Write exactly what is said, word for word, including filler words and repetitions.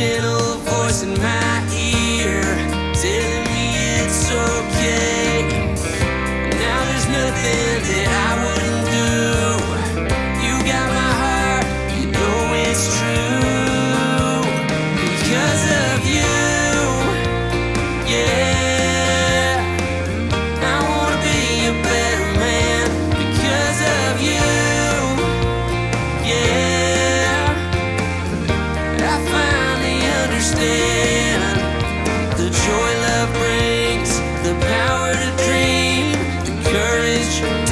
gentle voice in my ear, telling me it's okay. Now there's nothing that I wouldn't do. You got my heart, you know it's true. Because of you, yeah, I wanna be a better man. Because of you, yeah, I finally understand the joy love brings, the power to dream, the courage